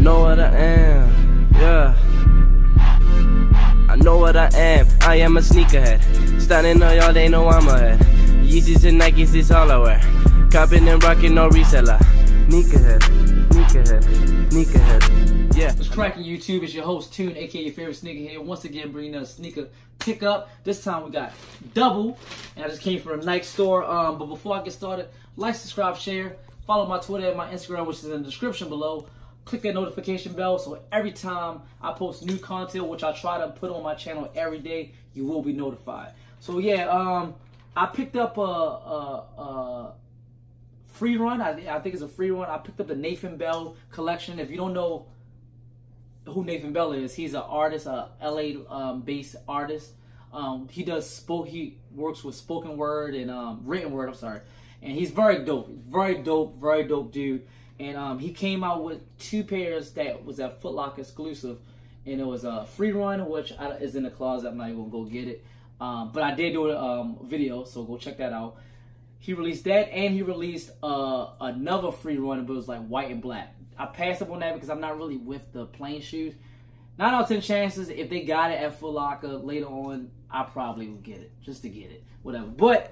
know what I am, yeah. I know what I am. I am a sneakerhead. Stunning on y'all, they know I'm ahead. Yeezys and Nikes, it's all I wear. Copping and rocking, no reseller. Sneakerhead, sneakerhead, sneakerhead. Yeah. What's cracking YouTube? It's your host Tune, aka your favorite sneakerhead. Once again, bringing a sneaker pickup. This time we got double, and I just came from a Nike store. But before I get started, like, subscribe, share, follow my Twitter and my Instagram, which is in the description below. Click that notification bell so every time I post new content, which I try to put on my channel every day, you will be notified. So yeah, I picked up a free run. I think it's a free run. I picked up the Nathan Bell collection. If you don't know who Nathan Bell is, he's an artist, a LA based artist. He works with spoken word and written word. I'm sorry, and he's very dope, very dope dude. And he came out with two pairs that was at Foot Locker exclusive, and it was a free run, which is in the closet. I'm not even gonna go get it, but I did do a video, so go check that out. He released that, and he released another free run, but it was like white and black. I passed up on that because I'm not really with the plain shoes. 9 out of 10 chances, if they got it at Foot Locker later on, I probably will get it, just to get it, whatever. But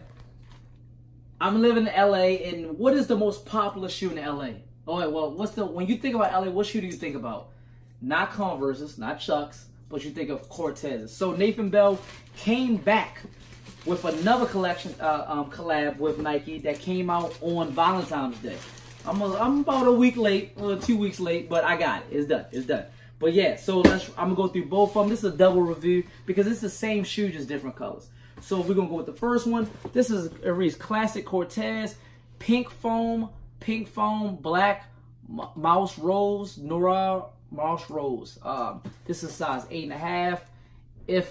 I'm living in LA, and what is the most popular shoe in LA? Oh, well, when you think about LA, what shoe do you think about? Not Converses, not Chucks, but you think of Cortez. So Nathan Bell came back with another collection, collab with Nike that came out on Valentine's Day. I'm about a week late, or 2 weeks late, but I got it. It's done. It's done. But yeah, so I'm gonna go through both of them. This is a double review because it's the same shoe, just different colors. So we're gonna go with the first one. This is it reads Classic Cortez, pink foam, black mouse rose, Nora mouse rose. This is size 8.5. If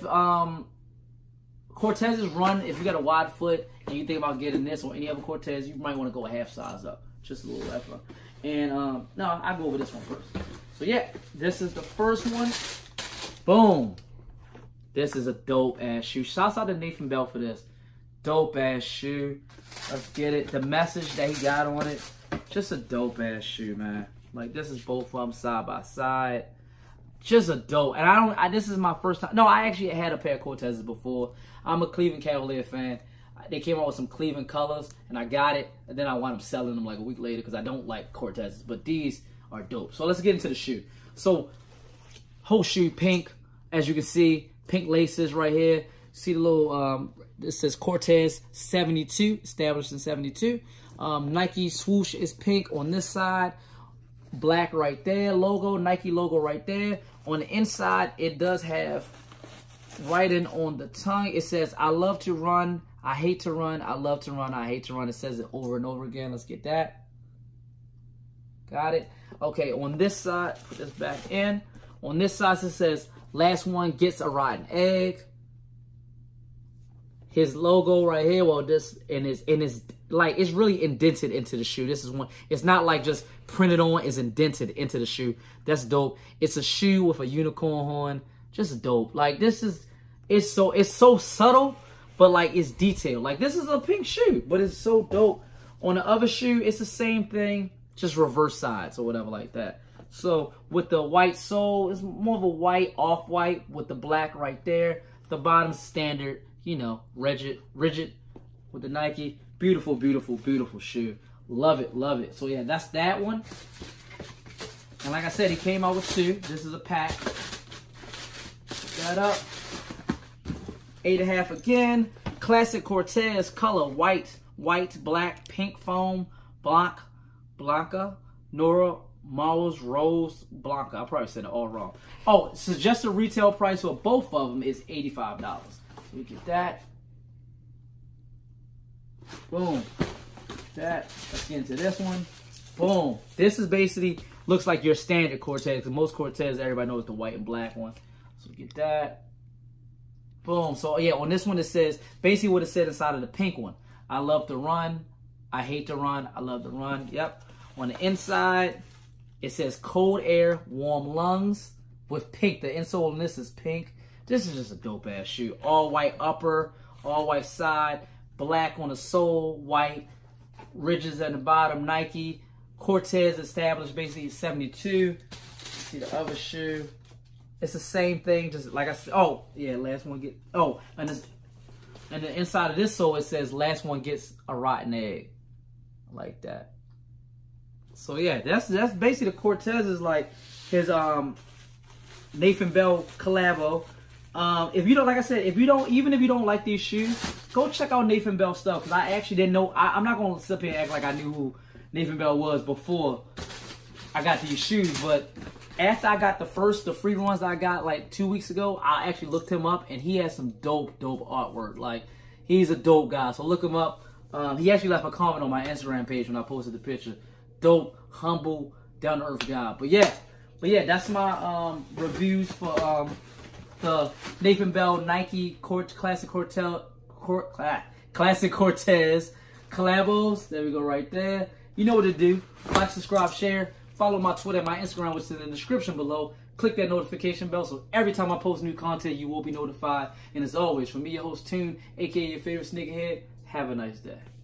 Cortez's run, if you got a wide foot and you think about getting this or any other Cortez, you might want to go a half size up, just a little extra. And no, I'll go over this one first. So yeah, this is the first one. Boom. This is a dope ass shoe. Shouts out to Nathan Bell for this. Dope ass shoe. Let's get it. The message that he got on it. Just a dope ass shoe, man. Like, this is both of them side by side. Just a dope. And this is my first time. No, I actually had a pair of Cortezes before. I'm a Cleveland Cavalier fan. They came out with some Cleveland colors, and I got it. And then I wound up selling them like a week later because I don't like Cortezes. But these are dope. So let's get into the shoe. So, whole shoe pink. As you can see, pink laces right here. See the little, this says Cortez 72, established in 72. Nike swoosh is pink on this side. Black right there, logo, Nike logo right there. On the inside, it does have writing on the tongue. It says, I love to run, I hate to run, I love to run, I hate to run. It says it over and over again. Let's get that. Got it. Okay, on this side, put this back in. On this side, it says, last one gets a rotten egg. His logo right here, well, this and it's like it's really indented into the shoe. This is one. It's not like just printed on. It's indented into the shoe. That's dope. It's a shoe with a unicorn horn. Just dope. Like, this is it's so subtle, but like it's detailed. Like, this is a pink shoe, but it's so dope. On the other shoe, it's the same thing, just reverse sides or whatever like that. So with the white sole, it's more of a white, off-white with the black right there. The bottom's standard, you know, rigid with the Nike. Beautiful, beautiful, beautiful shoe. Love it, love it. So yeah, that's that one. And like I said, he came out with two. This is a pack. That up. 8.5 again. Classic Cortez color, white, black, pink foam, Blanca, Nora, Mars, Rose, Blanca. I probably said it all wrong. Oh, suggested retail price for both of them is $85. We get that. Boom. That. Let's get into this one. Boom. This is basically, looks like your standard Cortez. Because most Cortez, everybody knows the white and black one. So we get that. Boom. So yeah, on this one it says, basically what it said inside of the pink one. I love to run. I hate to run. I love to run. Yep. On the inside, it says cold air, warm lungs with pink. The insole on this is pink. This is just a dope ass shoe. All white upper, all white side, black on the sole, white ridges at the bottom. Nike Cortez established basically 72. see the other shoe. It's the same thing, just like I said. Oh, yeah, last one get. Oh, and the inside of this sole it says last one gets a rotten egg, like that. So yeah, that's basically the Cortez is like his Nathan Bell collabo. If you don't, like I said, even if you don't like these shoes, go check out Nathan Bell stuff, because I actually didn't know. I'm not gonna sit here and act like I knew who Nathan Bell was before I got these shoes, but after I got the free ones I got like 2 weeks ago, I actually looked him up, and he has some dope artwork. Like, he's a dope guy, so look him up. He actually left a comment on my Instagram page when I posted the picture. Dope, humble, down to earth guy. But yeah, that's my reviews for the Nathan Bell Nike Classic Cortez collabos. There we go, right there. You know what to do. Like, subscribe, share. Follow my Twitter and my Instagram, which is in the description below. Click that notification bell so every time I post new content, you will be notified. And as always, from me, your host, Tune, aka your favorite sneakerhead, have a nice day.